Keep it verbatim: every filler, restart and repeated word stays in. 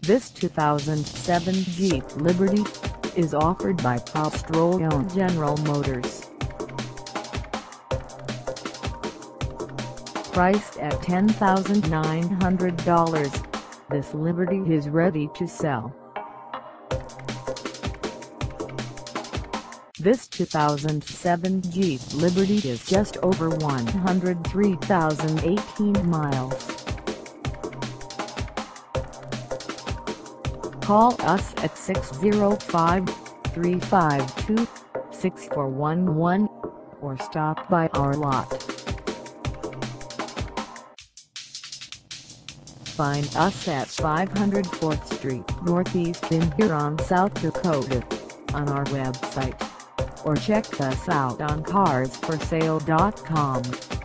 This two thousand seven Jeep Liberty is offered by Castrol General Motors. Priced at ten thousand nine hundred dollars, this Liberty is ready to sell. This two thousand seven Jeep Liberty is just over one hundred three thousand eighteen miles. Call us at six oh five, three five two, six four one one or stop by our lot. Find us at five hundred fourth Street Northeast in Huron, South Dakota, on our website, or check us out on cars for sale dot com.